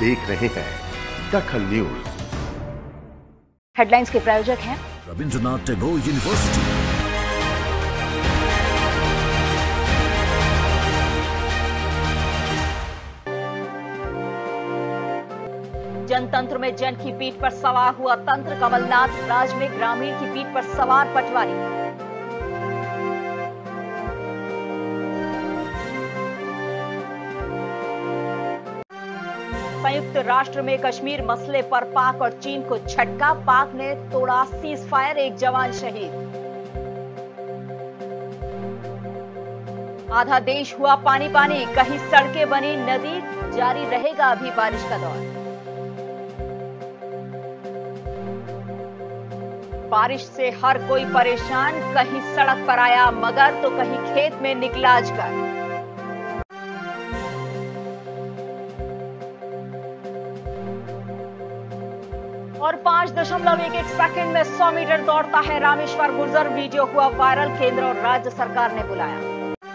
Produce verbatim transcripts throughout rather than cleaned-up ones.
देख रहे हैं दखल न्यूज। हेडलाइंस के प्रायोजक हैं रविंद्रनाथ टैगोर यूनिवर्सिटी। जनतंत्र में जन की पीठ पर सवार हुआ तंत्र। कमलनाथ राज में ग्रामीण की पीठ पर सवार पटवारी। संयुक्त राष्ट्र में कश्मीर मसले पर पाक और चीन को झटका। पाक ने तोड़ा सीज फायर, एक जवान शहीद। आधा देश हुआ पानी पानी, कहीं सड़कें बनी नदी। जारी रहेगा अभी बारिश का दौर। बारिश से हर कोई परेशान, कहीं सड़क पर आया मगर तो कहीं खेत में निकला अजगर। और पांच दशमलव एक एक सेकंड में सौ मीटर दौड़ता है रामेश्वर गुर्जर। वीडियो हुआ वायरल, केंद्र और राज्य सरकार ने बुलाया।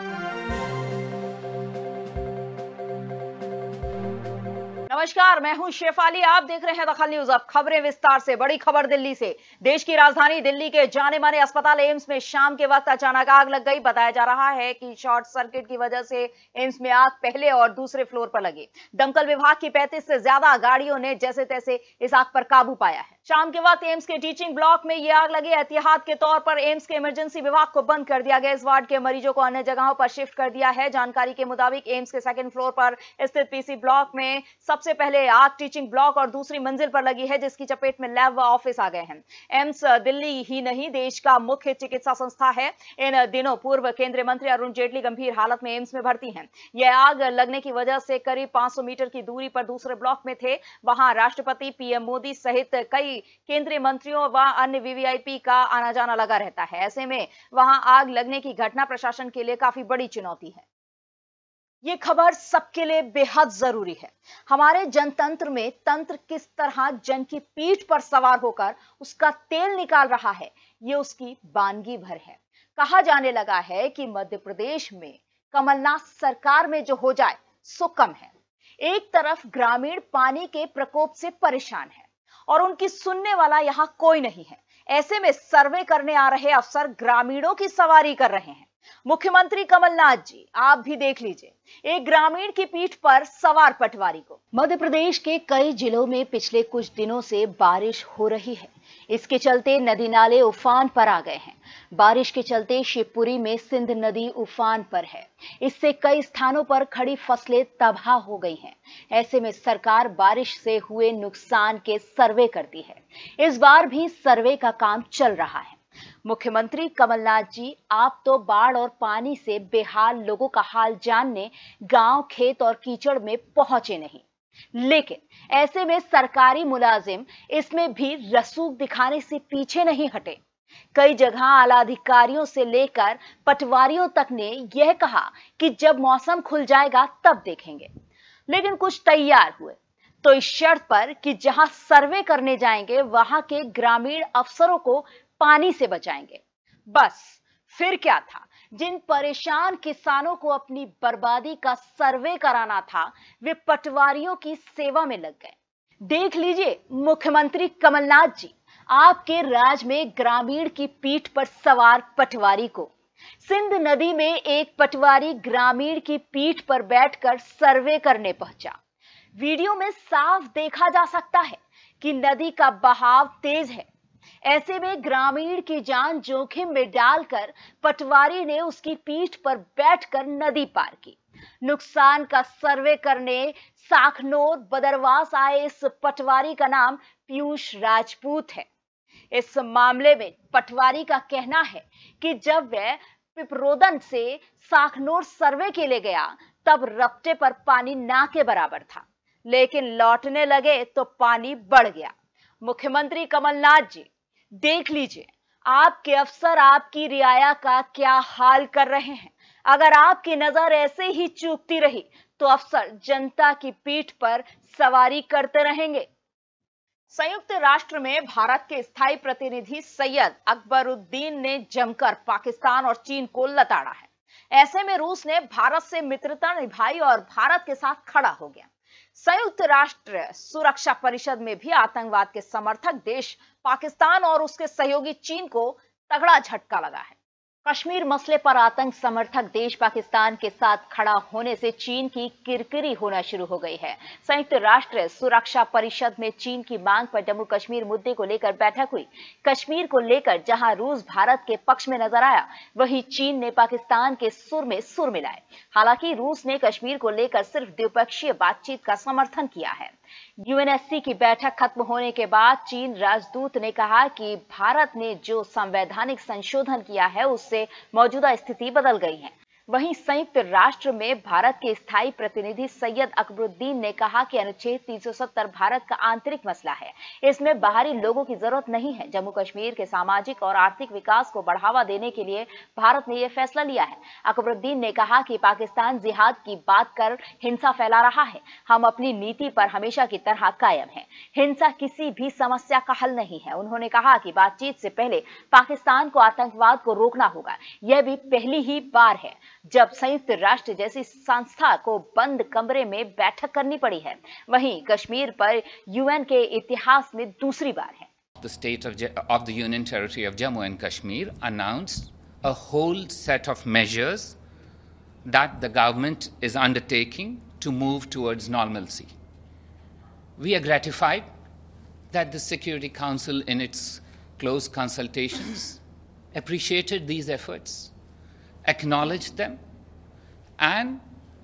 नमस्कार, मैं हूं शेफाली, आप देख रहे हैं दखल न्यूज। अब खबरें विस्तार से। बड़ी खबर दिल्ली से। देश की राजधानी दिल्ली के जाने माने अस्पताल एम्स में शाम के वक्त अचानक आग लग गई। बताया जा रहा है कि शॉर्ट सर्किट की वजह से एम्स में आग पहले और दूसरे फ्लोर पर लगी। दमकल विभाग की पैंतीस से ज्यादा गाड़ियों ने जैसे तैसे इस आग पर काबू पाया है। शाम के वक्त एम्स के टीचिंग ब्लॉक में यह आग लगी। एहतियात के तौर पर एम्स के इमरजेंसी विभाग को बंद कर दिया गया। इस वार्ड के मरीजों को अन्य जगहों पर शिफ्ट कर दिया है। जानकारी के मुताबिक एम्स के सेकंड फ्लोर पर स्थित पीसी ब्लॉक में सबसे पहले आग टीचिंग ब्लॉक और दूसरी मंजिल पर लगी है, जिसकी चपेट में लैब व ऑफिस आ गए हैं। एम्स दिल्ली ही नहीं, देश का मुख्य चिकित्सा संस्था है। इन दिनों पूर्व केंद्रीय मंत्री अरुण जेटली गंभीर हालत में एम्स में भर्ती हैं। यह आग लगने की वजह से करीब पांच सौ मीटर की दूरी पर दूसरे ब्लॉक में थे। वहां राष्ट्रपति, पीएम मोदी सहित कई केंद्रीय मंत्रियों व अन्य वीवीआईपी का आना जाना लगा रहता है। ऐसे में वहां आग लगने की घटना प्रशासन के लिए काफी बड़ी चुनौती है। ये खबर सबके लिए बेहद जरूरी है। हमारे जनतंत्र में तंत्र किस तरह जन की पीठ पर सवार होकर उसका तेल निकाल रहा है, ये उसकी बानगी भर है। कहा जाने लगा है कि मध्य प्रदेश में कमलनाथ सरकार में जो हो जाए सो कम है। एक तरफ ग्रामीण पानी के प्रकोप से परेशान है और उनकी सुनने वाला यहां कोई नहीं है। ऐसे में सर्वे करने आ रहे अफसर ग्रामीणों की सवारी कर रहे हैं। मुख्यमंत्री कमलनाथ जी, आप भी देख लीजिए एक ग्रामीण की पीठ पर सवार पटवारी को। मध्य प्रदेश के कई जिलों में पिछले कुछ दिनों से बारिश हो रही है। इसके चलते नदी नाले उफान पर आ गए हैं। बारिश के चलते शिवपुरी में सिंध नदी उफान पर है। इससे कई स्थानों पर खड़ी फसलें तबाह हो गई हैं। ऐसे में सरकार बारिश से हुए नुकसान के सर्वे करती है। इस बार भी सर्वे का काम चल रहा है। मुख्यमंत्री कमलनाथ जी, आप तो बाढ़ और पानी से बेहाल लोगों का हाल जानने गांव, खेत और कीचड़ में पहुंचे नहीं, लेकिन ऐसे में सरकारी मुलाजिम इसमें भी रसूख दिखाने से पीछे नहीं हटे। कई जगह आला अधिकारियों से लेकर पटवारियों तक ने यह कहा कि जब मौसम खुल जाएगा तब देखेंगे, लेकिन कुछ तैयार हुए तो इस शर्त पर कि जहां सर्वे करने जाएंगे वहां के ग्रामीण अफसरों को पानी से बचाएंगे। बस फिर क्या था, जिन परेशान किसानों को अपनी बर्बादी का सर्वे कराना था वे पटवारियों की सेवा में लग गए। देख लीजिए मुख्यमंत्री कमलनाथ जी, आपके राज में ग्रामीण की पीठ पर सवार पटवारी को। सिंध नदी में एक पटवारी ग्रामीण की पीठ पर बैठकर सर्वे करने पहुंचा। वीडियो में साफ देखा जा सकता है कि नदी का बहाव तेज है। ऐसे में ग्रामीण की जान जोखिम में डालकर पटवारी ने उसकी पीठ पर बैठकर नदी पार की। नुकसान का सर्वे करने साखनोर बदरवास आए इस पटवारी का नाम पीयूष राजपूत है। इस मामले में पटवारी का कहना है कि जब वह पिपरोदन से साखनोर सर्वे के लिए गया तब रपटे पर पानी ना के बराबर था, लेकिन लौटने लगे तो पानी बढ़ गया। मुख्यमंत्री कमलनाथ जी, देख लीजिए आपके अफसर आपकी रियाया का क्या हाल कर रहे हैं। अगर आपकी नजर ऐसे ही चूकती रही तो अफसर जनता की पीठ पर सवारी करते रहेंगे। संयुक्त राष्ट्र में भारत के स्थायी प्रतिनिधि सैयद अकबरुद्दीन ने जमकर पाकिस्तान और चीन को लताड़ा है। ऐसे में रूस ने भारत से मित्रता निभाई और भारत के साथ खड़ा हो गया। संयुक्त राष्ट्र सुरक्षा परिषद में भी आतंकवाद के समर्थक देश पाकिस्तान और उसके सहयोगी चीन को तगड़ा झटका लगा है। कश्मीर मसले पर आतंक समर्थक देश पाकिस्तान के साथ खड़ा होने से चीन की किरकिरी होना शुरू हो गई है। संयुक्त राष्ट्र सुरक्षा परिषद में चीन की मांग पर जम्मू कश्मीर मुद्दे को लेकर बैठक हुई। कश्मीर को लेकर जहां रूस भारत के पक्ष में नजर आया, वहीं चीन ने पाकिस्तान के सुर में सुर मिलाए। हालांकि रूस ने कश्मीर को लेकर सिर्फ द्विपक्षीय बातचीत का समर्थन किया है। यूएनएससी की बैठक खत्म होने के बाद चीन राजदूत ने कहा कि भारत ने जो संवैधानिक संशोधन किया है उससे मौजूदा स्थिति बदल गई है। वहीं संयुक्त राष्ट्र में भारत के स्थायी प्रतिनिधि सैयद अकबरुद्दीन ने कहा कि अनुच्छेद तीन सौ सत्तर भारत का आंतरिक मसला है, इसमें बाहरी लोगों की जरूरत नहीं है। जम्मू कश्मीर के सामाजिक और आर्थिक विकास को बढ़ावा देने के लिए भारत ने यह फैसला लिया है। अकबरुद्दीन ने कहा कि पाकिस्तान जिहाद की बात कर हिंसा फैला रहा है। हम अपनी नीति पर हमेशा की तरह कायम हैं। हिंसा किसी भी समस्या का हल नहीं है। उन्होंने कहा कि बातचीत से पहले पाकिस्तान को आतंकवाद को रोकना होगा। यह भी पहली ही बार है जब संयुक्त राष्ट्र जैसी संस्था को बंद कमरे में बैठक करनी पड़ी है। वहीं कश्मीर पर यूएन के इतिहास में दूसरी बार है। The state of, of the Union Territory of Jammu and Kashmir announced a whole set of measures that the government is undertaking to move towards normalcy. We are gratified that the Security Council in its close consultations appreciated these efforts, acknowledged them, and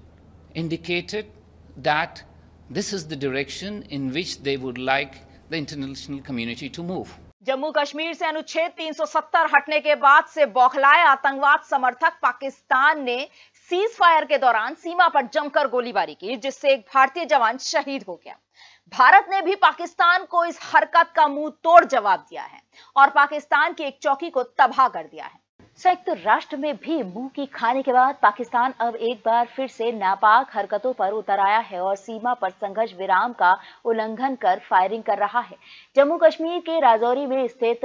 indicated that this is the direction in which they would like the international community to move. Jammu Kashmir से अनुच्छेद तीन सौ सत्तर हटने के बाद से बौखलाए आतंकवाद समर्थक पाकिस्तान ने सीज फायर के दौरान सीमा पर जमकर गोलीबारी की, जिससे एक भारतीय जवान शहीद हो गया। भारत ने भी पाकिस्तान को इस हरकत का मुंह तोड़ जवाब दिया है और पाकिस्तान की एक चौकी को तबाह कर दिया है। संयुक्त राष्ट्र में भी मुंह की खाने के बाद पाकिस्तान अब एक बार फिर से नापाक हरकतों पर उतर आया है और सीमा पर संघर्ष विराम का उल्लंघन कर फायरिंग कर रहा है। जम्मू कश्मीर के राजौरी में स्थित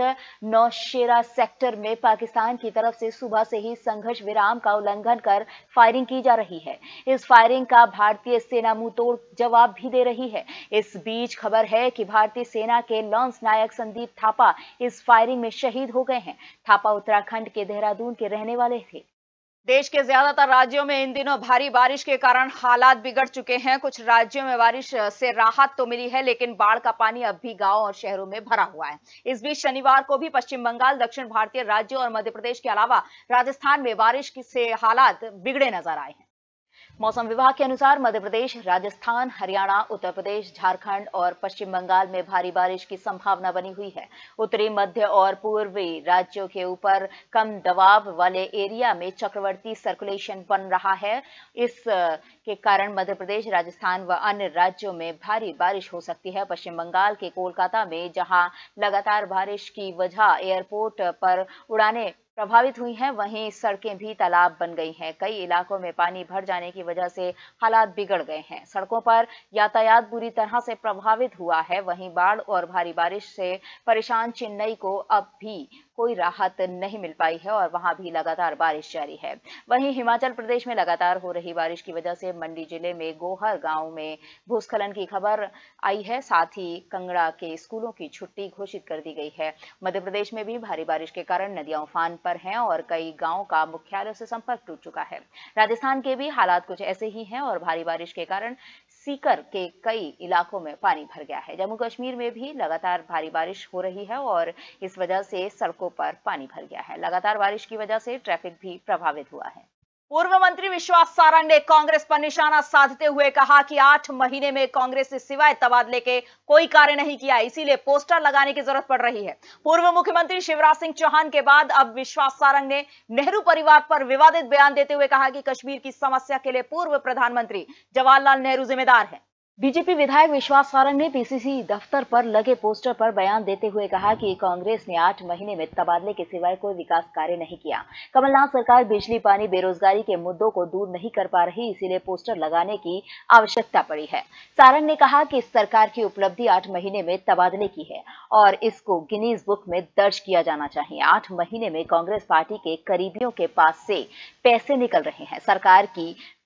नौशेरा सेक्टर में पाकिस्तान की तरफ से सुबह से ही संघर्ष विराम का उल्लंघन कर फायरिंग की जा रही है। इस फायरिंग का भारतीय सेना मुंह तोड़ जवाब भी दे रही है। इस बीच खबर है कि भारतीय सेना के लॉन्स नायक संदीप थापा इस फायरिंग में शहीद हो गए हैं। थापा उत्तराखंड के देहरादून के रहने वाले थे। देश के ज्यादातर राज्यों में इन दिनों भारी बारिश के कारण हालात बिगड़ चुके हैं। कुछ राज्यों में बारिश से राहत तो मिली है, लेकिन बाढ़ का पानी अब भी गांव और शहरों में भरा हुआ है। इस बीच शनिवार को भी पश्चिम बंगाल, दक्षिण भारतीय राज्यों और मध्य प्रदेश के अलावा राजस्थान में बारिश से हालात बिगड़े नजर आए हैं। मौसम विभाग के अनुसार मध्य प्रदेश, राजस्थान, हरियाणा, उत्तर प्रदेश, झारखंड और पश्चिम बंगाल में भारी बारिश की संभावना बनी हुई है। उत्तरी, मध्य और पूर्वी राज्यों के ऊपर कम दबाव वाले एरिया में चक्रवाती सर्कुलेशन बन रहा है। इस के कारण मध्य प्रदेश, राजस्थान व अन्य राज्यों में भारी बारिश हो सकती है। पश्चिम बंगाल के कोलकाता में जहां लगातार बारिश की वजह एयरपोर्ट पर उड़ानें प्रभावित हुई हैं, वहीं सड़कें भी तालाब बन गई हैं। कई इलाकों में पानी भर जाने की वजह से हालात बिगड़ गए हैं। सड़कों पर यातायात बुरी तरह से प्रभावित हुआ है। वहीं बाढ़ और भारी बारिश से परेशान चेन्नई को अब भी कोई राहत नहीं मिल पाई है और वहां भी लगातार बारिश जारी है। वहीं हिमाचल प्रदेश में लगातार हो रही बारिश की वजह से मंडी जिले में गोहर गांव में भूस्खलन की खबर आई है। साथ ही कंगड़ा के स्कूलों की छुट्टी घोषित कर दी गई है। मध्य प्रदेश में भी भारी बारिश के कारण नदियां उफान पर हैं और कई गांवों का मुख्यालयों से संपर्क टूट चुका है। राजस्थान के भी हालात कुछ ऐसे ही हैं और भारी बारिश के कारण सीकर के कई इलाकों में पानी भर गया है। जम्मू कश्मीर में भी लगातार भारी बारिश हो रही है और इस वजह से सड़कों पर पानी भर गया है। लगातार बारिश की वजह से ट्रैफिक भी प्रभावित हुआ है। पूर्व मंत्री विश्वास सारंग ने कांग्रेस पर निशाना साधते हुए कहा कि आठ महीने में कांग्रेस ने सिवाय तबादले के कोई कार्य नहीं किया, इसीलिए पोस्टर लगाने की जरूरत पड़ रही है। पूर्व मुख्यमंत्री शिवराज सिंह चौहान के बाद अब विश्वास सारंग ने नेहरू परिवार पर विवादित बयान देते हुए कहा कि कश्मीर की समस्या के लिए पूर्व प्रधानमंत्री जवाहरलाल नेहरू जिम्मेदार हैं। बीजेपी विधायक विश्वास सारंग ने पीसीसी दफ्तर पर लगे पोस्टर पर बयान देते हुए कहा कि कांग्रेस ने आठ महीने में तबादले के सिवाय कोई विकास कार्य नहीं किया। कमलनाथ सरकार बिजली, पानी, बेरोजगारी के मुद्दों को दूर नहीं कर पा रही, इसीलिए पोस्टर लगाने की आवश्यकता पड़ी है। सारंग ने कहा कि सरकार की उपलब्धि आठ महीने में तबादले की है और इसको गिनीज बुक में दर्ज किया जाना चाहिए। आठ महीने में कांग्रेस पार्टी के करीबियों के पास से पैसे निकल रहे हैं। सरकार की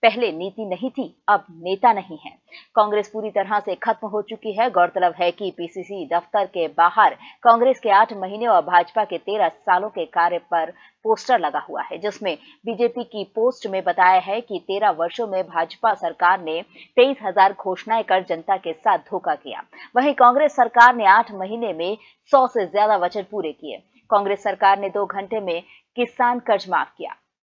पहले नीति नहीं थी, अब नेता नहीं है। कांग्रेस पूरी तरह से खत्म हो चुकी है। गौरतलब है कि पीसीसी दफ्तर के बाहर कांग्रेस के आठ महीने और भाजपा के तेरह सालों के कार्य पर पोस्टर लगा हुआ है, जिसमें बीजेपी की पोस्ट में बताया है कि तेरह वर्षों में भाजपा सरकार ने तेईस हजार घोषणाएं कर जनता के साथ धोखा किया। वहीं कांग्रेस सरकार ने आठ महीने में सौ से ज्यादा वचन पूरे किए। कांग्रेस सरकार ने दो घंटे में किसान कर्ज माफ किया।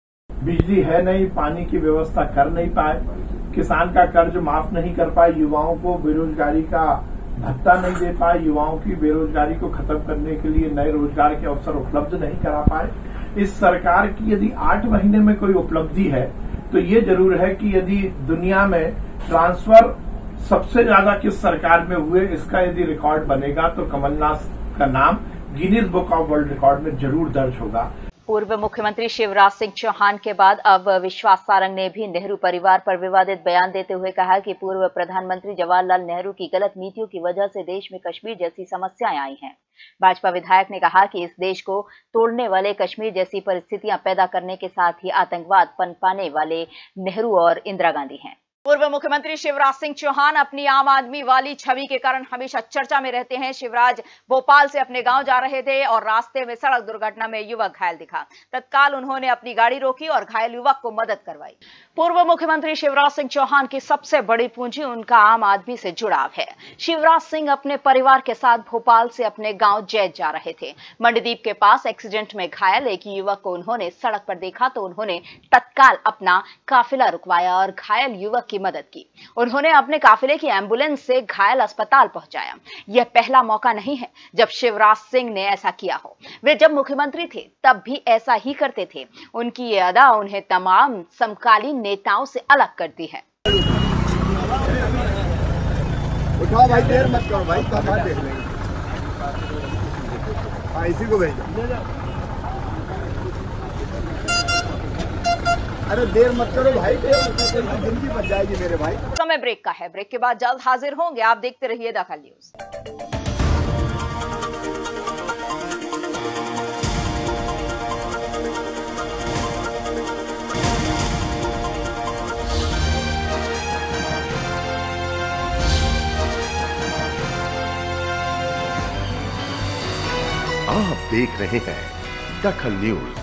बिजली है नहीं, पानी की व्यवस्था कर नहीं पाए, किसान का कर्ज माफ नहीं कर पाए, युवाओं को बेरोजगारी का भत्ता नहीं दे पाए, युवाओं की बेरोजगारी को खत्म करने के लिए नए रोजगार के अवसर उपलब्ध नहीं करा पाए। इस सरकार की यदि आठ महीने में कोई उपलब्धि है तो ये जरूर है कि यदि दुनिया में ट्रांसफर सबसे ज्यादा किस सरकार में हुए, इसका यदि रिकॉर्ड बनेगा तो कमलनाथ का नाम Guinness book of world record में जरूर दर्ज होगा। पूर्व मुख्यमंत्री शिवराज सिंह चौहान के बाद अब विश्वास सारंग ने भी नेहरू परिवार पर विवादित बयान देते हुए कहा कि पूर्व प्रधानमंत्री जवाहरलाल नेहरू की गलत नीतियों की वजह से देश में कश्मीर जैसी समस्याएं आई हैं। भाजपा विधायक ने कहा कि इस देश को तोड़ने वाले कश्मीर जैसी परिस्थितियां पैदा करने के साथ ही आतंकवाद पनपाने वाले नेहरू और इंदिरा गांधी हैं। पूर्व मुख्यमंत्री शिवराज सिंह चौहान अपनी आम आदमी वाली छवि के कारण हमेशा चर्चा में रहते हैं। शिवराज भोपाल से अपने गांव जा रहे थे और रास्ते में सड़क दुर्घटना में युवक घायल दिखा। तत्काल उन्होंने अपनी गाड़ी रोकी और घायल युवक को मदद करवाई। पूर्व मुख्यमंत्री शिवराज सिंह चौहान की सबसे बड़ी पूंजी उनका आम आदमी से जुड़ाव है। शिवराज सिंह अपने परिवार के साथ भोपाल से अपने गांव जैत जा रहे थे। मंडदीप के पास एक्सीडेंट में घायल एक युवक को उन्होंने सड़क पर देखा तो उन्होंने तत्काल अपना काफिला रुकवाया और घायल युवक की मदद की। उन्होंने अपने काफिले की एम्बुलेंस से घायल अस्पताल पहुंचाया। यह पहला मौका नहीं है जब शिवराज सिंह ने ऐसा किया हो। वे जब मुख्यमंत्री थे तब भी ऐसा ही करते थे। उनकी ये अदा उन्हें तमाम समकालीन नेताओं से अलग करती है। उठाओ भाई, देर मत करो भाई, कहाँ देख लेंगे। हाँ, इसी को भेजो। अरे देर मत करो भाई, जिंदगी बच जाएगी मेरे भाई। समय ब्रेक का है। ब्रेक के बाद जल्द हाजिर होंगे। आप देखते रहिए दखल न्यूज। आप देख रहे हैं Dakhal news.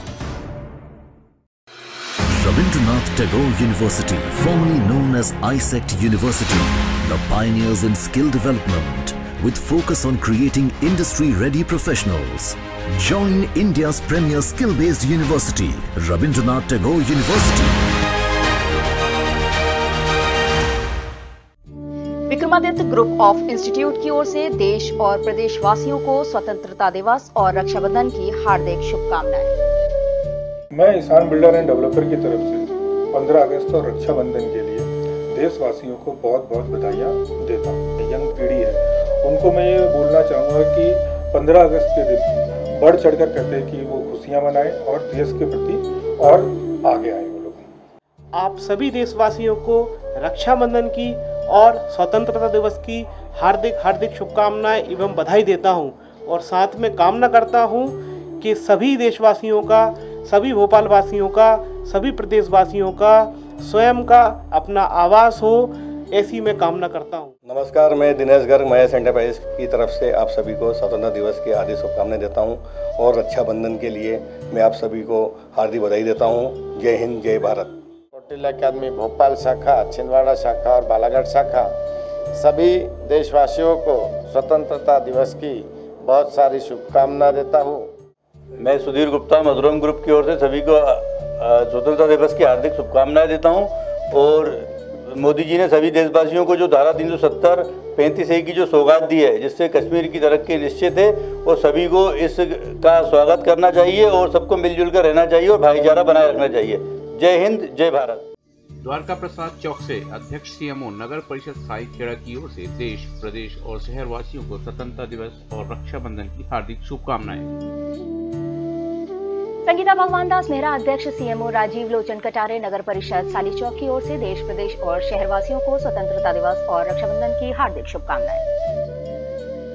Rabindranath Tagore University, formerly known as I S E C T University, the pioneers in skill development with focus on creating industry-ready professionals. Join India's premier skill-based university, Rabindranath Tagore University. Vikramaditya group of institute की ओर से देश और प्रदेशवासियों को स्वतंत्रता दिवस और रक्षाबंधन की हार्दिक शुभकामनाएं। मैं ईशान बिल्डर एंड डेवलपर की तरफ से पंद्रह अगस्त और रक्षाबंधन के लिए देशवासियों को बहुत बहुत बधाइयाँ देता हूँ। यंग पीढ़ी है, उनको मैं ये बोलना चाहूँगा कि पंद्रह अगस्त के दिन बढ़ चढ़कर कहते हैं कि वो खुशियाँ मनाएं और देश के प्रति और आगे आए वो लोग। आप सभी देशवासियों को रक्षाबंधन की और स्वतंत्रता दिवस की हार्दिक हार्दिक शुभकामनाएं एवं बधाई देता हूं और साथ में कामना करता हूं कि सभी देशवासियों का, सभी भोपाल वासियों का, सभी प्रदेशवासियों का स्वयं का अपना आवास हो, ऐसी मैं कामना करता हूं। नमस्कार, मैं दिनेश गर्ग महेश एंटरप्राइज की तरफ से आप सभी को स्वतंत्रता दिवस की हार्दिक शुभकामनाएं देता हूं और रक्षाबंधन के लिए मैं आप सभी को हार्दिक बधाई देता हूं। जय हिंद, जय भारत। कौटिल्य अकादमी भोपाल शाखा, छिंदवाड़ा शाखा और बालाघाट शाखा सभी देशवासियों को स्वतंत्रता दिवस की बहुत सारी शुभकामनाएं देता हूँ। मैं सुधीर गुप्ता मधुरम ग्रुप की ओर से सभी को स्वतंत्रता दिवस की हार्दिक शुभकामनाएं देता हूं और मोदी जी ने सभी देशवासियों को जो धारा तीन सौ सत्तर पैंतीस ए की जो सौगात दी है, जिससे कश्मीर की तरक्की निश्चित है, और सभी को इसका स्वागत करना चाहिए और सबको मिलजुल कर रहना चाहिए और भाईचारा बनाए रखना चाहिए। जय हिंद, जय भारत। द्वारका प्रसाद चौक से अध्यक्ष सीएमओ नगर परिषद साई खेड़ा की ओर से देश, प्रदेश और शहर वासियों को स्वतंत्रता दिवस और रक्षाबंधन की हार्दिक शुभकामनाएं। संगीता भगवान दास मेहरा अध्यक्ष सीएमओ राजीव लोचन कटारे नगर परिषद साली चौक की ओर से देश, प्रदेश और शहरवासियों को स्वतंत्रता दिवस और रक्षाबंधन की हार्दिक शुभकामनाएं।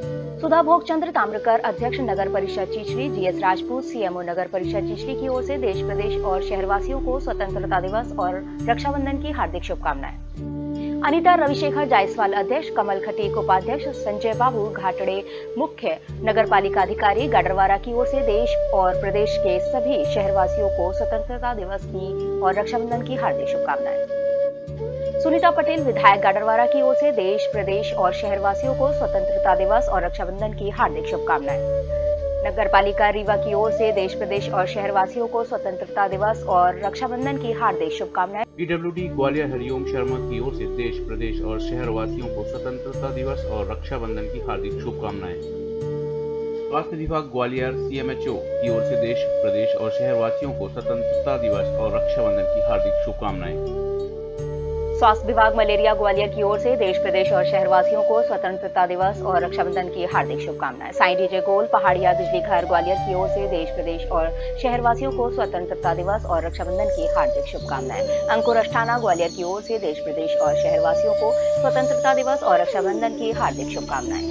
सुधा भोगचंद्र ताम्रकर, अध्यक्ष नगर परिषद चिचली, जीएस राजपूत, सीएमओ नगर परिषद चिचली की ओर से देश, प्रदेश और शहरवासियों को स्वतंत्रता दिवस और रक्षाबंधन की हार्दिक शुभकामनाएं। अनीता रविशेखर जायसवाल, अध्यक्ष, कमल खटीक उपाध्यक्ष, संजय बाबू घाटड़े मुख्य नगर पालिका अधिकारी गाडरवारा की ओर से देश और प्रदेश के सभी शहरवासियों को स्वतंत्रता दिवस की और रक्षाबंधन की हार्दिक शुभकामनाएं। सुनीता पटेल, विधायक गाडरवारा की ओर से देश, प्रदेश और शहरवासियों को स्वतंत्रता दिवस और रक्षाबंधन की हार्दिक शुभकामनाएं। नगर पालिका रीवा की ओर से देश, प्रदेश और शहरवासियों को स्वतंत्रता दिवस और रक्षाबंधन की हार्दिक शुभकामनाएं। पीडब्ल्यूडी ग्वालियर हरिओम शर्मा की ओर से देश, प्रदेश और शहरवासियों को स्वतंत्रता दिवस और रक्षाबंधन की हार्दिक शुभकामनाएं। स्वास्थ्य विभाग ग्वालियर सीएमएचओ की ओर से देश, प्रदेश और शहरवासियों को स्वतंत्रता दिवस और रक्षाबंधन की हार्दिक शुभकामनाएं। स्वास्थ्य विभाग मलेरिया ग्वालियर की ओर से देश, प्रदेश और शहरवासियों को स्वतंत्रता दिवस और रक्षाबंधन की हार्दिक शुभकामनाएं। साईं डीजे गोल पहाड़िया बिजली घर ग्वालियर की ओर से देश, प्रदेश और शहरवासियों को स्वतंत्रता दिवस और रक्षाबंधन की हार्दिक शुभकामनाएं। अंकुर अष्टाना ग्वालियर की ओर से देश, प्रदेश और शहरवासियों को स्वतंत्रता दिवस और रक्षाबंधन की हार्दिक शुभकामनाएं।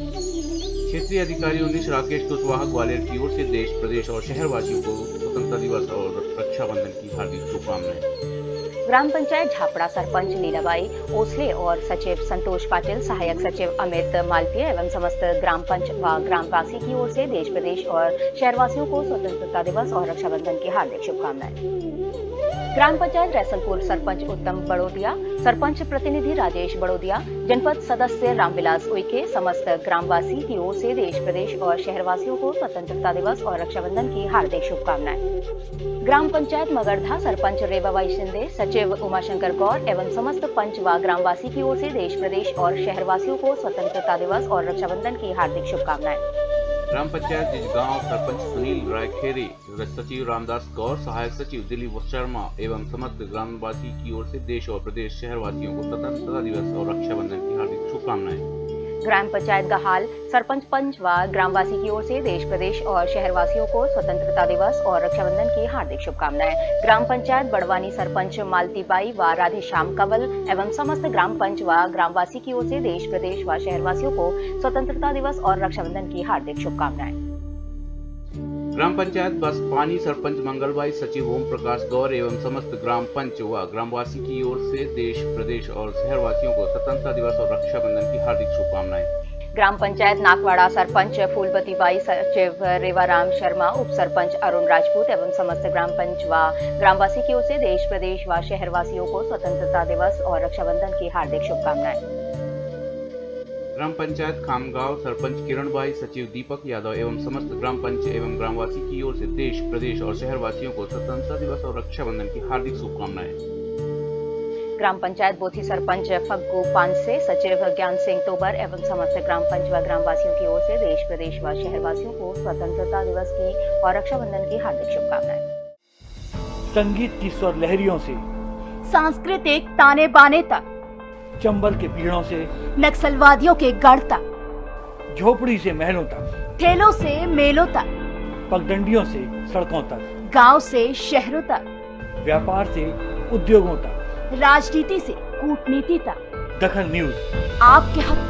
क्षेत्रीय अधिकारी उन्नीस राकेश कुशवाहा ग्वालियर की ओर से देश, प्रदेश और शहरवासियों को स्वतंत्रता दिवस और रक्षाबंधन की हार्दिक शुभकामनाएं। ग्राम पंचायत झापड़ा सरपंच लीलाबाई ओसले और सचिव संतोष पाटिल, सहायक सचिव अमित मालवीय एवं समस्त ग्राम पंच व ग्रामवासी की ओर से देश, प्रदेश और शहरवासियों को स्वतंत्रता दिवस और रक्षाबंधन की हार्दिक शुभकामनाएं। ग्राम पंचायत रैसलपुर सरपंच उत्तम बड़ोदिया, सरपंच प्रतिनिधि राजेश बड़ोदिया, जनपद सदस्य रामविलास उइके, समस्त ग्रामवासी की ओर से देश, प्रदेश और शहरवासियों को स्वतंत्रता दिवस और रक्षाबंधन की हार्दिक शुभकामनाएं। ग्राम पंचायत मगरधा सरपंच रेवाबाई शिंदे, सचिव उमाशंकर गौर एवं समस्त पंच व ग्रामवासी की ओर से देश, प्रदेश और शहरवासियों को स्वतंत्रता दिवस और रक्षाबंधन की हार्दिक शुभकामनाएं। ग्राम पंचायत जिजगांव सरपंच सुनील रायखेरे, सचिव रामदास गौर, सहायक सचिव दिलीप शर्मा एवं समस्त ग्रामवासी की ओर से देश और प्रदेश शहरवासियों को स्वतंत्रता दिवस और रक्षाबंधन की हार्दिक शुभकामनाएं। ग्राम पंचायत गहाल सरपंच पंच व ग्रामवासी की ओर से देश, प्रदेश और शहरवासियों को स्वतंत्रता दिवस और रक्षाबंधन की हार्दिक शुभकामनाएं। ग्राम पंचायत बड़वानी सरपंच मालतीबाई व राधेश्याम कंवल एवं समस्त ग्राम पंच व ग्रामवासी की ओर से देश, प्रदेश व शहरवासियों को स्वतंत्रता दिवस और रक्षाबंधन की हार्दिक शुभकामनाएं। ग्राम पंचायत बसपानी सरपंच मंगलबाई, सचिव ओम प्रकाश गौर एवं समस्त ग्राम पंच व ग्रामवासी की ओर से देश, प्रदेश और शहरवासियों को स्वतंत्रता दिवस और रक्षाबंधन की हार्दिक शुभकामनाएं। ग्राम पंचायत नाकवाड़ा सरपंच फूलबती बाई, सचिव रेवाराम शर्मा, उप सरपंच अरुण राजपूत एवं समस्त ग्राम पंच व ग्रामवासी की ओर से देश, प्रदेश व शहरवासियों को स्वतंत्रता दिवस और रक्षाबंधन की हार्दिक शुभकामनाएं। ग्राम पंचायत खामगांव सरपंच किरणबाई, सचिव दीपक यादव एवं समस्त ग्राम पंच एवं ग्रामवासी की ओर से देश, प्रदेश और शहरवासियों को स्वतंत्रता दिवस और रक्षाबंधन की हार्दिक शुभकामनाएं। ग्राम पंचायत बोथी सरपंच फग्गू पानसे, सचिव ज्ञान सिंह तोबर एवं समस्त ग्राम पंच व ग्रामवासियों की ओर से देश, प्रदेश व शहरवासियों को स्वतंत्रता दिवस की और रक्षाबंधन की हार्दिक शुभकामनाएं। संगीत की स्वर लहरियों से सांस्कृतिक ताने बाने तक, चंबल के पीड़ों से नक्सलवादियों के गढ़ तक, झोपड़ी से महलों तक, ठेलों से मेलों तक, पगडंडियों से सड़कों तक, गांव से शहरों तक, व्यापार से उद्योगों तक, राजनीति से कूटनीति तक, दखल न्यूज आपके हक।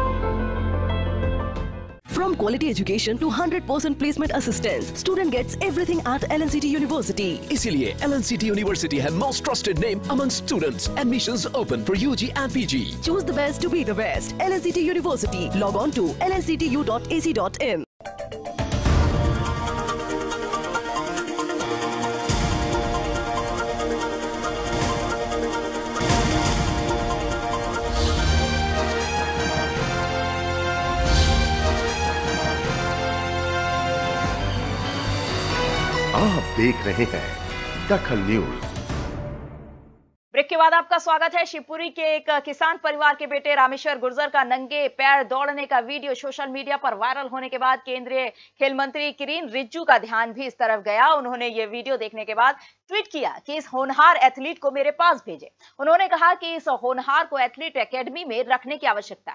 From quality education to one hundred percent placement assistance, student gets everything at L N C T University. इसीलिए L N C T University है most trusted name among students. Admissions open for U G and P G. Choose the best to be the best. L N C T University. Log on to L N C T U dot A C dot in. आप देख रहे हैं Dakhal news. Break के बाद आपका स्वागत है। शिवपुरी के एक किसान परिवार के बेटे रामेश्वर गुर्जर का नंगे पैर दौड़ने का वीडियो सोशल मीडिया पर वायरल होने के बाद केंद्रीय खेल मंत्री किरेन रिजिजू का ध्यान भी इस तरफ गया। उन्होंने ये वीडियो देखने के बाद ट्वीट किया कि इस होनहार एथलीट को मेरे पास भेजे। उन्होंने कहा कि इस होनहार को एथलीट एकेडमी में रखने की आवश्यकता है।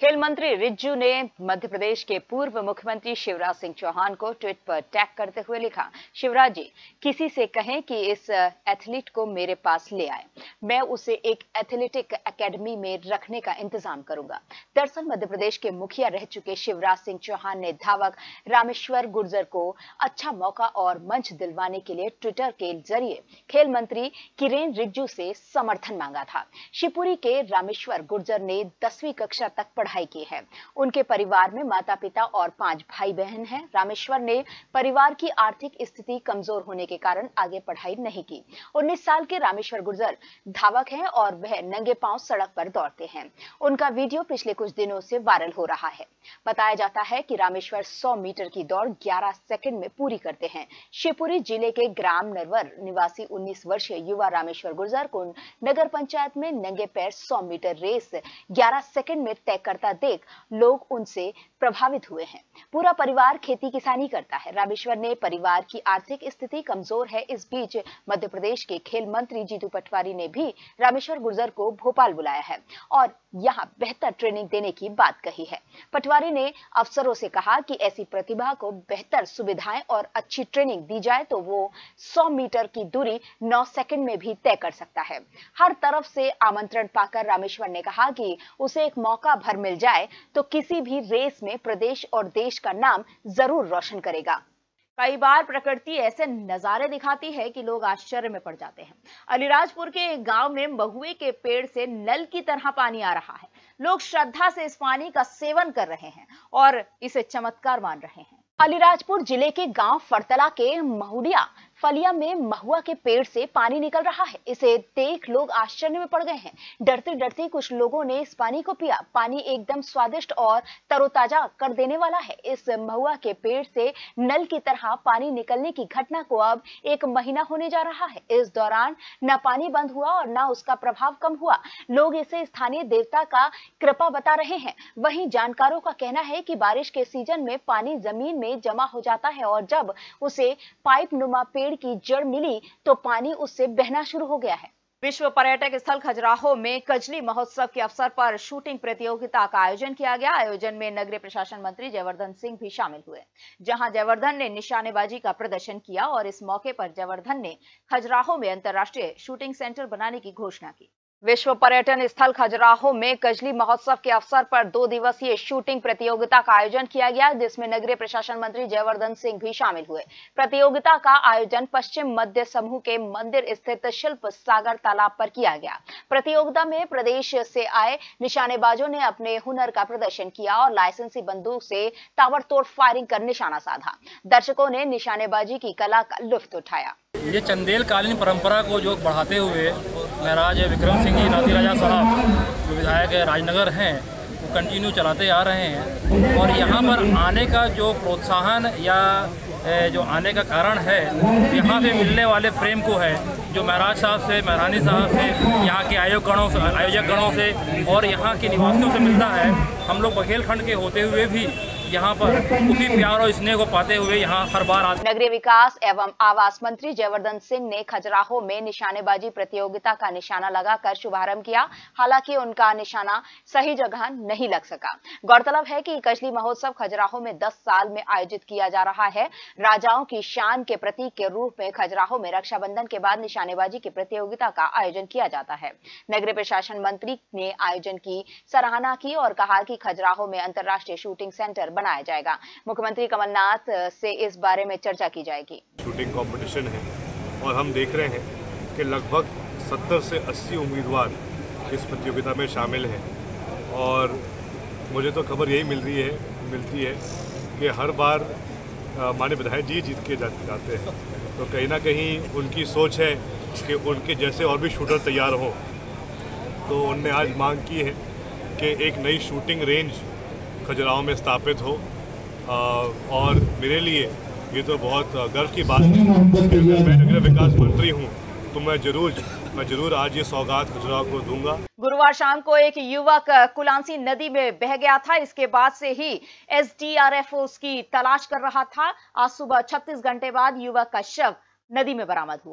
खेल मंत्री रिज्जू ने मध्य प्रदेश के पूर्व मुख्यमंत्री शिवराज सिंह चौहान को ट्वीट पर टैग करते हुए लिखा, शिवराज जी, किसी से कहें कि इस एथलीट को मेरे पास ले आए, मैं उसे एक एथलेटिक एकेडमी में रखने का इंतजाम करूंगा। दरअसल मध्य प्रदेश के मुखिया रह चुके शिवराज सिंह चौहान ने धावक रामेश्वर गुर्जर को अच्छा मौका और मंच दिलवाने के लिए ट्विटर के जरिए खेल मंत्री किरेन रिज्जू से समर्थन मांगा था। शिवपुरी के रामेश्वर गुर्जर ने दसवीं कक्षा तक पढ़ाई की है। उनके परिवार में माता पिता और पांच भाई बहन हैं। रामेश्वर ने परिवार की आर्थिक स्थिति कमजोर होने के कारण आगे पढ़ाई नहीं की। उन्नीस साल के रामेश्वर गुर्जर धावक हैं और वह नंगे पांव सड़क पर दौड़ते हैं। उनका वीडियो पिछले कुछ दिनों से वायरल हो रहा है। बताया जाता है कि रामेश्वर सौ मीटर की दौड़ ग्यारह सेकंड में पूरी करते हैं। शिवपुरी जिले के ग्राम नरवर निवासी उन्नीस वर्षीय युवा रामेश्वर गुर्जर को नगर पंचायत में नंगे पैर सौ मीटर रेस ग्यारह सेकंड में तय करता देख लोग उनसे प्रभावित हुए हैं। पूरा परिवार खेती किसानी करता है। रामेश्वर ने परिवार की आर्थिक स्थिति कमजोर है। इस बीच मध्य प्रदेश के खेल मंत्री जीतू पटवारी ने भी रामेश्वर गुर्जर को भोपाल बुलाया है और यहां बेहतर ट्रेनिंग देने की बात कही है। पटवारी ने अफसरों से कहा कि ऐसी प्रतिभा को बेहतर सुविधाएं और अच्छी ट्रेनिंग दी जाए तो वो सौ मीटर की दूरी नौ सेकंड में भी तय कर सकता है। हर तरफ से आमंत्रण पाकर रामेश्वर ने कहा कि उसे एक मौका भर मिल जाए तो किसी भी रेस में प्रदेश और देश का नाम जरूर रोशन करेगा। कई बार प्रकृति ऐसे नजारे दिखाती है कि लोग आश्चर्य में पड़ जाते हैं। अलीराजपुर के एक गांव में महुए के पेड़ से नल की तरह पानी आ रहा है। लोग श्रद्धा से इस पानी का सेवन कर रहे हैं और इसे चमत्कार मान रहे हैं। अलीराजपुर जिले के गांव फरतला के महुडिया फलिया में महुआ के पेड़ से पानी निकल रहा है। इसे देख लोग आश्चर्य में पड़ गए हैं। डरते डरते कुछ लोगों ने इस पानी को पिया। पानी एकदम स्वादिष्ट और तरोताजा कर देने वाला है। इस महुआ के पेड़ से नल की तरह पानी निकलने की घटना को अब एक महीना होने जा रहा है। इस दौरान न पानी बंद हुआ और न उसका प्रभाव कम हुआ। लोग इसे स्थानीय देवता का कृपा बता रहे हैं। वहीं जानकारों का कहना है कि बारिश के सीजन में पानी जमीन में जमा हो जाता है और जब उसे पाइप नुमा पेड़ की जड़ मिली तो पानी उससे बहना शुरू हो गया है। विश्व पर्यटक स्थल खजुराहो में कजली महोत्सव के अवसर पर शूटिंग प्रतियोगिता का आयोजन किया गया। आयोजन में नगरीय प्रशासन मंत्री जयवर्धन सिंह भी शामिल हुए, जहां जयवर्धन ने निशानेबाजी का प्रदर्शन किया और इस मौके पर जयवर्धन ने खजुराहो में अंतर्राष्ट्रीय शूटिंग सेंटर बनाने की घोषणा की। विश्व पर्यटन स्थल खजुराहो में कजली महोत्सव के अवसर पर दो दिवसीय शूटिंग प्रतियोगिता का आयोजन किया गया, जिसमें नगरीय प्रशासन मंत्री जयवर्धन सिंह भी शामिल हुए। प्रतियोगिता का आयोजन पश्चिम मध्य समूह के मंदिर स्थित शिल्प सागर तालाब पर किया गया। प्रतियोगिता में प्रदेश से आए निशानेबाजों ने अपने हुनर का प्रदर्शन किया और लाइसेंसी बंदूक से ताबड़तोड़ फायरिंग कर निशाना साधा। दर्शकों ने निशानेबाजी की कला का लुत्फ उठाया। ये चंदेल कालीन परंपरा को जो बढ़ाते हुए महाराज विक्रम सिंह जी नाती राजा साहब जो विधायक राजनगर हैं वो कंटिन्यू चलाते आ रहे हैं और यहाँ पर आने का जो प्रोत्साहन या जो आने का कारण है, यहाँ से मिलने वाले प्रेम को है जो महाराज साहब से, महारानी साहब से, यहाँ के आयोग गणों से, आयोजक गणों से और यहाँ के निवासियों से मिलता है। हम लोग बघेलखंड के होते हुए भी यहाँ पर उसी प्यार और स्नेह को पाते हुए यहाँ हर बार आते। नगरीय विकास एवं आवास मंत्री जयवर्धन सिंह ने खजुराहो में निशानेबाजी प्रतियोगिता का निशाना लगाकर शुभारंभ किया। हालांकि उनका निशाना सही जगह नहीं लग सका। गौरतलब है कि कजली महोत्सव खजुराहो में दस साल में आयोजित किया जा रहा है। राजाओं की शान के प्रतीक के रूप में खजुराहो में रक्षाबंधन के बाद निशानेबाजी की प्रतियोगिता का आयोजन किया जाता है। नगरीय प्रशासन मंत्री ने आयोजन की सराहना की और कहा कि खजुराहो में अंतर्राष्ट्रीय शूटिंग सेंटर बनाया जाएगा। मुख्यमंत्री कमलनाथ से इस बारे में चर्चा की जाएगी। शूटिंग कंपटीशन है और हम देख रहे हैं कि लगभग सत्तर से अस्सी उम्मीदवार इस प्रतियोगिता में शामिल हैं और मुझे तो खबर यही मिल रही है मिलती है कि हर बार माननीय विधायक जी जीत के जाते हैं। तो कहीं ना कहीं उनकी सोच है कि उनके जैसे और भी शूटर तैयार हों। तो उनने आज मांग की है कि एक नई शूटिंग रेंज खजुराहो में स्थापित हो आ, और मेरे लिए ये तो बहुत गर्व की बात है कि मैं नगरीय विकास मंत्री हूँ तो मैं जरूर मैं जरूर आज ये सौगात खजुराहो को दूंगा। गुरुवार शाम को एक युवक कुलांसी नदी में बह गया था। इसके बाद से ही एसडीआरएफ उसकी तलाश कर रहा था। आज सुबह छत्तीस घंटे बाद युवक का शव नदी में बरामद हुआ है।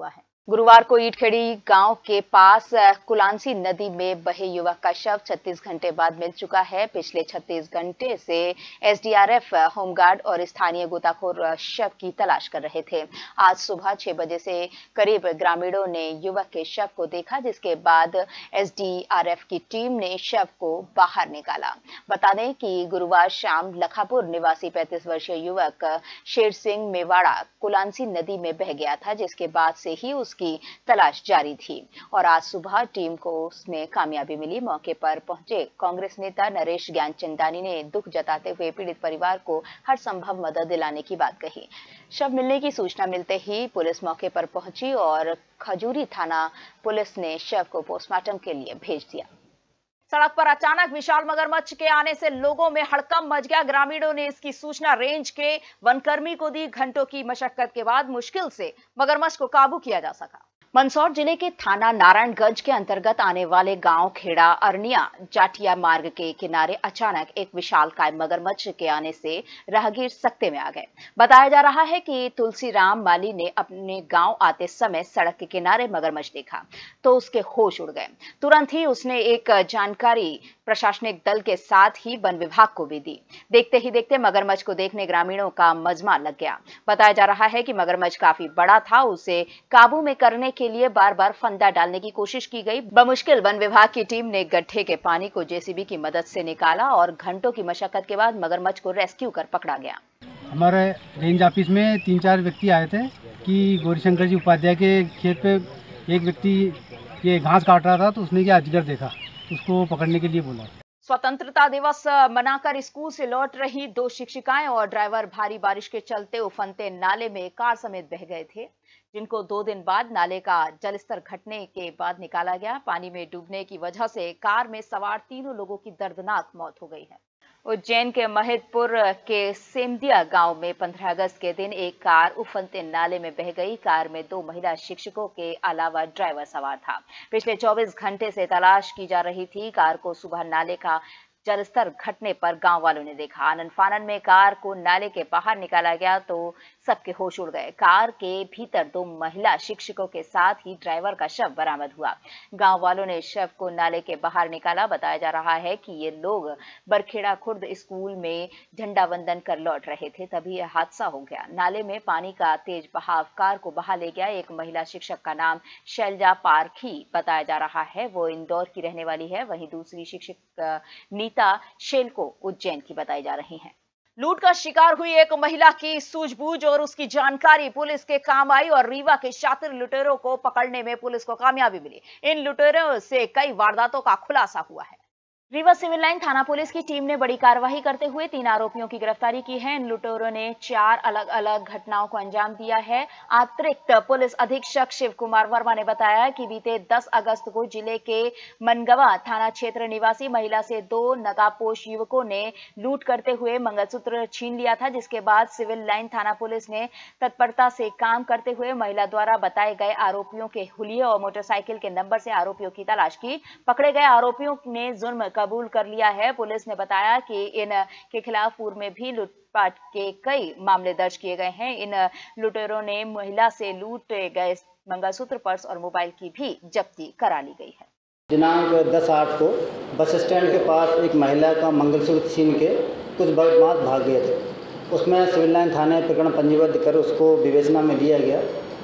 गुरुवार को ईटखेड़ी गांव के पास कुलांसी नदी में बहे युवक का शव छत्तीस घंटे बाद मिल चुका है। पिछले छत्तीस घंटे से एसडीआरएफ, होमगार्ड और स्थानीय गोताखोर शव की तलाश कर रहे थे। आज सुबह छह बजे से करीब ग्रामीणों ने युवक के शव को देखा, जिसके बाद एसडीआरएफ की टीम ने शव को बाहर निकाला। बता दें कि गुरुवार शाम लखापुर निवासी पैंतीस वर्षीय युवक शेर सिंह मेवाड़ा कुलांसी नदी में बह गया था, जिसके बाद से ही उसकी तलाश जारी थी और आज सुबह टीम को उसमें कामयाबी मिली। मौके पर पहुंचे कांग्रेस नेता नरेश ज्ञानचंदानी ने दुख जताते हुए पीड़ित परिवार को हर संभव मदद दिलाने की बात कही। शव मिलने की सूचना मिलते ही पुलिस मौके पर पहुंची और खजूरी थाना पुलिस ने शव को पोस्टमार्टम के लिए भेज दिया। सड़क पर अचानक विशाल मगरमच्छ के आने से लोगों में हड़कंप मच गया। ग्रामीणों ने इसकी सूचना रेंज के वनकर्मी को दी। घंटों की मशक्कत के बाद मुश्किल से मगरमच्छ को काबू किया जा सका। मंदसौर जिले के थाना नारायणगंज के अंतर्गत आने वाले गांव खेड़ा अरनिया जाटिया मार्ग के किनारे अचानक एक विशालकाय मगरमच्छ के आने से राहगीर सकते में आ गए। बताया जा रहा है कि तुलसीराम माली ने अपने गांव आते समय सड़क के किनारे मगरमच्छ देखा तो उसके होश उड़ गए। तुरंत ही उसने एक जानकारी प्रशासनिक दल के साथ ही वन विभाग को भी दी। देखते ही देखते मगरमच्छ को देखने ग्रामीणों का मजमा लग गया। बताया जा रहा है कि मगरमच्छ काफी बड़ा था। उसे काबू में करने के लिए बार बार फंदा डालने की कोशिश की गई। बमुश्किल वन विभाग की टीम ने गड्ढे के पानी को जेसीबी की मदद से निकाला और घंटों की मशक्कत के बाद मगरमच्छ को रेस्क्यू कर पकड़ा गया। हमारे रेंज ऑफिस में तीन चार व्यक्ति आए थे कि गौरीशंकर जी उपाध्याय के खेत पे एक व्यक्ति ये घास काट रहा था तो उसने ये अजगर देखा, उसको पकड़ने के लिए बोला। स्वतंत्रता दिवस मनाकर स्कूल से लौट रही दो शिक्षिकाएं और ड्राइवर भारी बारिश के चलते उफनते नाले में कार समेत बह गए थे, जिनको दो दिन बाद नाले का जलस्तर घटने के बाद निकाला गया। पानी में डूबने की वजह से कार में सवार तीनों लोगों की दर्दनाक मौत हो गई है। उज्जैन के महिदपुर के सेमदिया गांव में पंद्रह अगस्त के दिन एक कार उफनते नाले में बह गई। कार में दो महिला शिक्षकों के अलावा ड्राइवर सवार था। पिछले चौबीस घंटे से तलाश की जा रही थी। कार को सुबह नाले का जलस्तर घटने पर गांव वालों ने देखा। आनन फानन में कार को नाले के बाहर निकाला गया तो सबके होश उड़ गए। कार के भीतर दो महिला शिक्षकों के साथ ही ड्राइवर का शव बरामद हुआ। गांव वालों ने शव को नाले के बाहर निकाला। बताया जा रहा है कि ये लोग बरखेड़ा खुर्द स्कूल में झंडा वंदन कर लौट रहे थे, तभी यह हादसा हो गया। नाले में पानी का तेज बहाव कार को बहा ले गया। एक महिला शिक्षक का नाम शैलजा पारखी बताया जा रहा है, वो इंदौर की रहने वाली है। वहीं दूसरी शिक्षक नीता शेलको उज्जैन की बताई जा रही हैं। लूट का शिकार हुई एक महिला की सूझबूझ और उसकी जानकारी पुलिस के काम आई और रीवा के शातिर लुटेरों को पकड़ने में पुलिस को कामयाबी मिली। इन लुटेरों से कई वारदातों का खुलासा हुआ है। रीवा सिविल लाइन थाना पुलिस की टीम ने बड़ी कार्रवाई करते हुए तीन आरोपियों की गिरफ्तारी की है। इन लुटेरों ने चार अलग अलग घटनाओं को अंजाम दिया है। अतिरिक्त पुलिस अधीक्षक शिव कुमार वर्मा ने बताया कि बीते दस अगस्त को जिले के मनगवा थाना क्षेत्र निवासी महिला से दो नकाबपोश युवकों ने लूट करते हुए मंगलसूत्र छीन लिया था, जिसके बाद सिविल लाइन थाना पुलिस ने तत्परता से काम करते हुए महिला द्वारा बताए गए आरोपियों के हुलिये और मोटरसाइकिल के नंबर से आरोपियों की तलाश की। पकड़े गए आरोपियों ने जुर्म कबूल कर लिया है। पुलिस ने बताया कि इन के खिलाफ पूर्व में भी लूटपाट के कई मामले दर्ज किए गए हैं। इन लुटेरों ने महिला से लूटे गए मंगलसूत्र, पर्स और मोबाइल की भी जब्ती करा ली गई है। दिनांक दस आठ को बस स्टैंड के पास एक महिला का मंगलसूत्र छीन के कुछ बदमाश भाग गए थे। उसमें सिविल लाइन थाने प्रकरण पंजीबद्ध कर उसको विवेचना में लिया गया।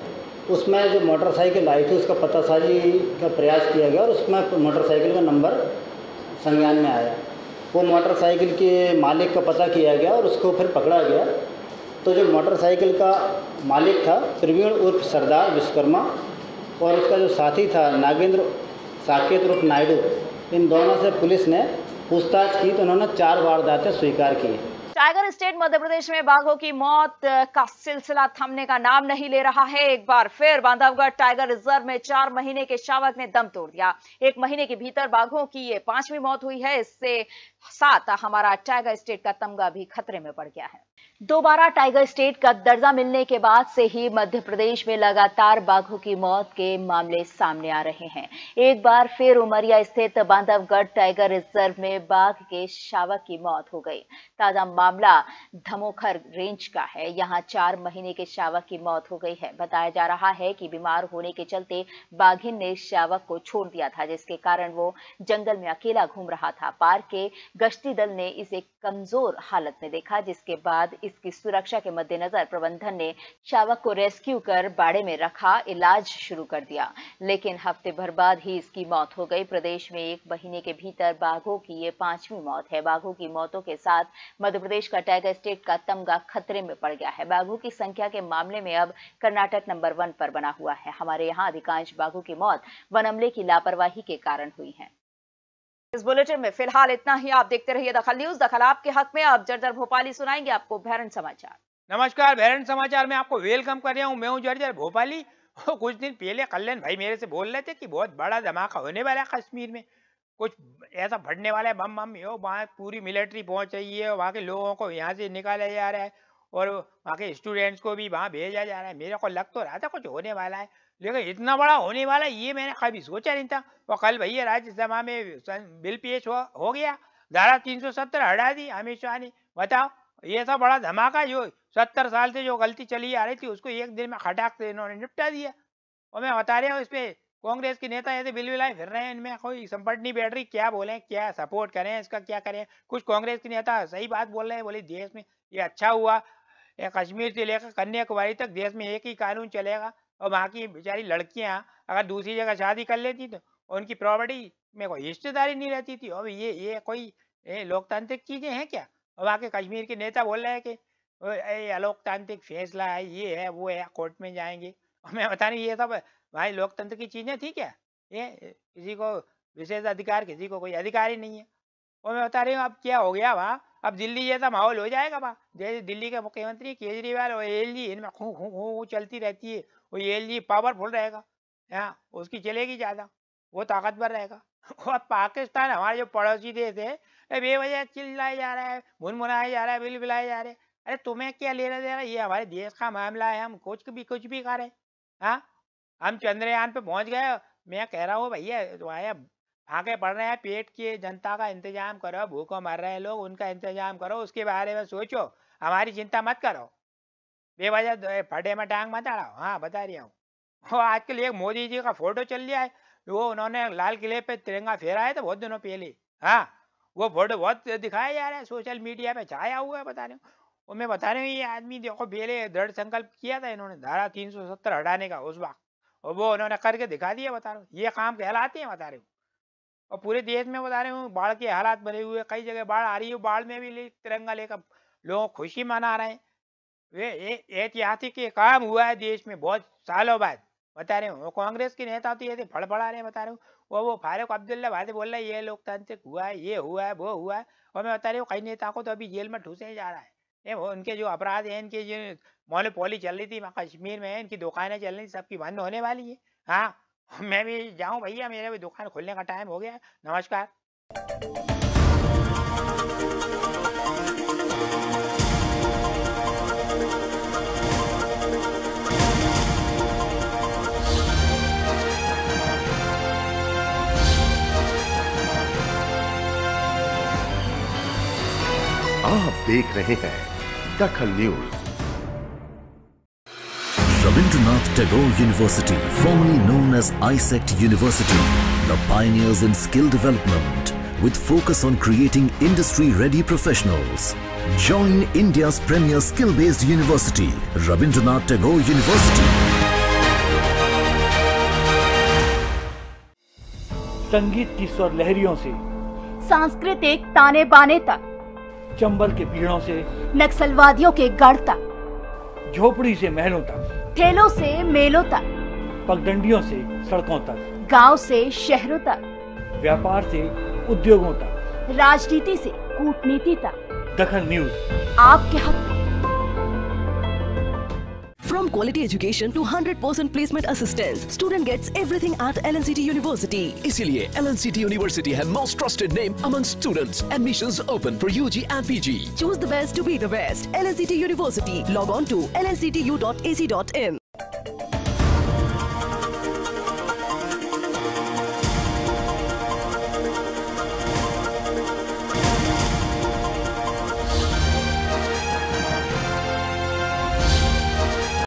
उसमें जो मोटरसाइकिल आई थी उसका पतासाजी का प्रयास किया गया और उसमें मोटरसाइकिल का नंबर संज्ञान में आया। वो मोटरसाइकिल के मालिक का पता किया गया और उसको फिर पकड़ा गया। तो जो मोटरसाइकिल का मालिक था प्रवीण उर्फ सरदार विश्वकर्मा और उसका जो साथी था नागेंद्र साकेत उर्फ नायडू, इन दोनों से पुलिस ने पूछताछ की तो उन्होंने चार वारदातें स्वीकार की। टाइगर स्टेट मध्य प्रदेश में बाघों की मौत का सिलसिला थमने का नाम नहीं ले रहा है। एक बार फिर बांधवगढ़ टाइगर रिजर्व में चार महीने के शावक ने दम तोड़ दिया। एक महीने के भीतर बाघों की ये पांचवी मौत हुई है। इससे साथ हमारा टाइगर स्टेट का तमगा भी खतरे में पड़ गया है। दोबारा टाइगर स्टेट का दर्जा मिलने के बाद से ही मध्य प्रदेश में लगातार बाघों की मौत के मामले सामने आ रहे हैं। एक बार फिर उमरिया स्थित बांधवगढ़ टाइगर रिजर्व में बाघ के शावक की मौत हो गई। ताजा मामला धमोखर रेंज का है। यहां चार महीने के शावक की मौत हो गई है। बताया जा रहा है कि बीमार होने के चलते बाघिन ने शावक को छोड़ दिया था, जिसके कारण वो जंगल में अकेला घूम रहा था। पार्क के गश्ती दल ने इसे कमजोर हालत में देखा, जिसके बाद इसकी सुरक्षा के मद्देनजर प्रबंधन ने शावक को रेस्क्यू कर बाड़े में रखा, इलाज शुरू कर दिया। लेकिन हफ्ते भर बाद ही इसकी मौत हो गई। प्रदेश में एक महीने के भीतर बाघों की ये पांचवी मौत है। बाघों की मौतों के साथ मध्य प्रदेश का टाइगर स्टेट का तमगा खतरे में पड़ गया है। बाघों की संख्या के मामले में अब कर्नाटक नंबर वन पर बना हुआ है। हमारे यहाँ अधिकांश बाघों की मौत वन अमले की लापरवाही के कारण हुई है। इस बुलेटिन में फिलहाल इतना ही। आप देखते रहिए दखल न्यूज। दखल आपके हक में। अब जर्जर भोपाली सुनाएंगे आपको बहरन समाचार। नमस्कार, बहरन समाचार में आपको वेलकम कर रहा हूँ। मैं हूँ जर्जर भोपाली। कुछ दिन पहले कल्याण भाई मेरे से बोल रहे थे कि बहुत बड़ा धमाका होने वाला है कश्मीर में, कुछ ऐसा फटने वाला है, बम बम हो, वहाँ पूरी मिलिट्री पहुँच रही है, वहाँ के लोगों को यहाँ से निकाला जा रहा है और वहाँ के स्टूडेंट्स को भी वहाँ भेजा जा रहा है। मेरे को लग तो रहा था कुछ होने वाला है, लेकिन इतना बड़ा होने वाला है ये मैंने कभी सोचा नहीं था। और कल भैया राज्यसभा में बिल पेश हो, हो गया, धारा तीन सौ सत्तर हटा दी अमित शाह ने। बताओ, ये सब बड़ा धमाका जो सत्तर साल से जो गलती चली आ रही थी उसको एक दिन में खटाक से इन्होंने निपटा दिया। और मैं बता रहा हूँ, इस पे कांग्रेस के नेता ऐसे बिल बिलाए फिर रहे हैं, इनमें कोई संपट नहीं बैठ रही। क्या बोले, क्या सपोर्ट करें, इसका क्या करें। कुछ कांग्रेस के नेता सही बात बोल रहे हैं, बोले देश में ये अच्छा हुआ, कश्मीर से लेकर कन्याकुमारी तक देश में एक ही कानून चलेगा और वहाँ की बेचारी लड़कियाँ अगर दूसरी जगह शादी कर लेती तो उनकी प्रॉपर्टी में कोई हिस्सेदारी नहीं रहती थी। और ये ये कोई ये लोकतांत्रिक चीज़ें हैं क्या। और वहाँ के कश्मीर के नेता बोल रहे हैं कि ये अलोकतांत्रिक फैसला है, ये है वो है, कोर्ट में जाएंगे। और मैं बता रही ये सब भाई लोकतंत्र की चीज़ें थी क्या। ये किसी को विशेष अधिकार, किसी को कोई अधिकार ही नहीं है। और मैं बता रही हूँ अब क्या हो गया वहाँ, अब दिल्ली जैसा माहौल हो जाएगा वहाँ। जैसे दिल्ली के मुख्यमंत्री केजरीवाल और एल जी, इनमें खू खू खू चलती रहती है। वो एल जी पावरफुल रहेगा, हाँ उसकी चलेगी ज़्यादा, वो ताकतवर रहेगा। और पाकिस्तान हमारे जो पड़ोसी देश है, बेवजह चिल्लाया जा रहा है, मुनमुनाया जा रहा है, बिल बिलाए जा रहे हैं। अरे तुम्हें क्या लेना देना, ये हमारे देश का मामला है, हम कुछ भी कुछ भी करें। हाँ, हम चंद्रयान पे पहुंच गए। मैं कह रहा हूँ भैया तुम्हारे फाके पड़ रहे हैं, पेट की जनता का इंतजाम करो, भूखों मर रहे हैं लोग, उनका इंतजाम करो, उसके बारे में सोचो, हमारी चिंता मत करो, बेवजह फटे में टांग मत अड़ाओ। हाँ बता रही हूँ। और आजकल एक मोदी जी का फोटो चल रहा है, वो उन्होंने लाल किले पे तिरंगा फेरा है तो बहुत दिनों पहले, हाँ वो फोटो बहुत दिखाया जा रहा है, सोशल मीडिया पे छाया हुआ है। बता रही हूँ, और मैं बता रही हूँ ये आदमी देखो पहले दृढ़ संकल्प किया था इन्होंने धारा तीन सौ सत्तर हटाने का उस वक्त, और वो उन्होंने करके दिखा दिया। बता रहा हूँ ये काम कहलाते हैं। बता रही हूँ, और पूरे देश में बता रही हूँ बाढ़ के हालात बने हुए, कई जगह बाढ़ आ रही है, बाढ़ में भी ले, तिरंगा लेकर लोग खुशी मना रहे हैं। वे ऐतिहासिक काम हुआ है देश में बहुत सालों बाद। बता रहे हूँ कांग्रेस के नेता तो ये फड़फड़ा रहे हैं। बता रहे हूँ वो वो फारूक अब्दुल्ला भाई बोल रहा है ये लोकतांत्रिक हुआ है, ये हुआ है, वो हुआ है। और मैं बता रही हूँ कई नेताओं को तो अभी जेल में ठूसे जा रहा है। ये वो उनके जो अपराध हैं, इनके जो मोनोपोली चल रही थी कश्मीर में, इनकी दुकानें चल रही सबकी बंद होने वाली है। हाँ मैं भी जाऊँ भैया, मेरे भी दुकान खोलने का टाइम हो गया। नमस्कार। आप देख रहे हैं Dakhal news. Rabindranath Tagore University, formerly known as ISECT University, the pioneers in skill development with focus on creating industry-ready professionals. Join India's premier skill-based university, Rabindranath Tagore University. संगीत की स्वर लहरियों से सांस्कृतिक ताने बाने तक, चंबल के पीड़ों से नक्सलवादियों के गढ़ तक, झोपड़ी से महलों तक, ठेलों से मेलों तक, पगडंडियों से सड़कों तक, गांव से शहरों तक, व्यापार से उद्योगों तक, राजनीति से कूटनीति तक, दखल न्यूज आपके हक में। From quality education to one hundred percent placement assistance, student gets everything at L N C T University. इसीलिए L N C T University है most trusted name among students. Admissions open for U G and P G. Choose the best to be the best. L N C T University. Log on to l n c t u dot a c dot in.